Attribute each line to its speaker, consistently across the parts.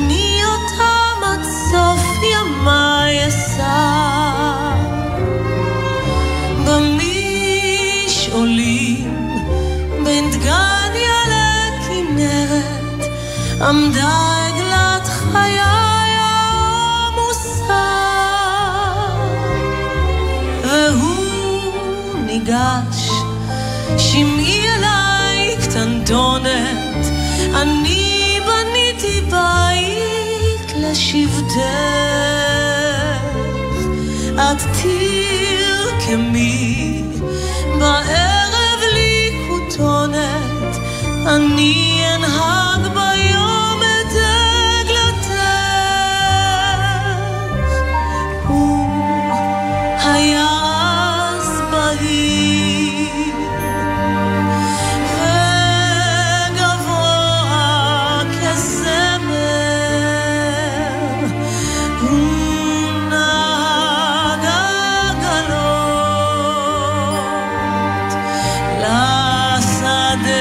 Speaker 1: אני אותם עד סוף ימי אסע במשעולים בין דגניה לכנרת עמדה עגלת חיי עמוסה והוא ניגש שמעי אליי קטנטונת אני בניתי בית לשבטך את תרקמי בערב לי כותונת אני אנהג ביום את עגלתך הוא היה אז בהיר וגבוה כזמר הוא נהג עגלות לשדה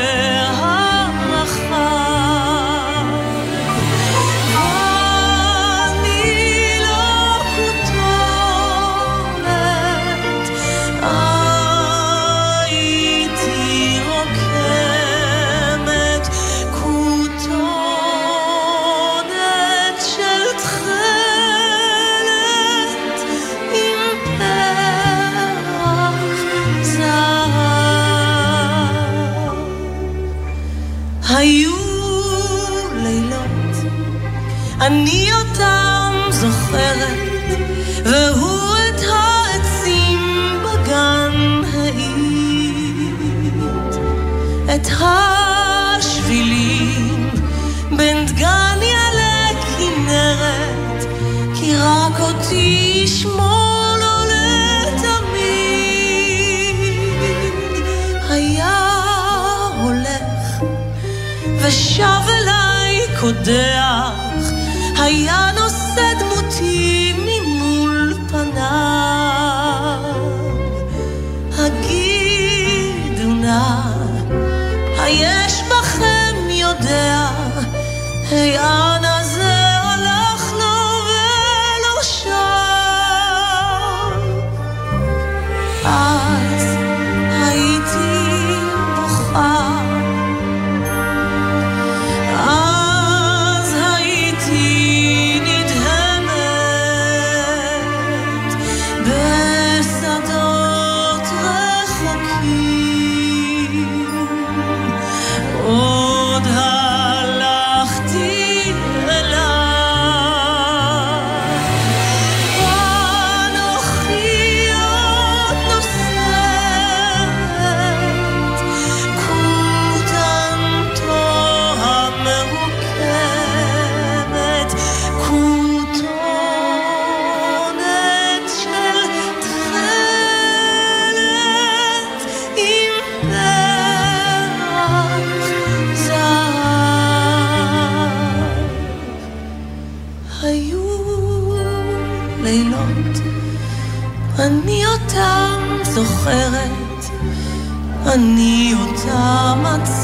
Speaker 1: היו לילות אני אותם זוכרת והוא את העצים בגן העיד את השבילים בין דגניה לכנרת כי רק אותי שמור לו לתמיד היה הולך ושב אליי קודח היה נושא דמותי ממול פניו הגידו נא היש בכם יודע היען הזה הלך לו ולא שם אז הייתי בוכה
Speaker 2: אני אותם זוכרת, אני אותם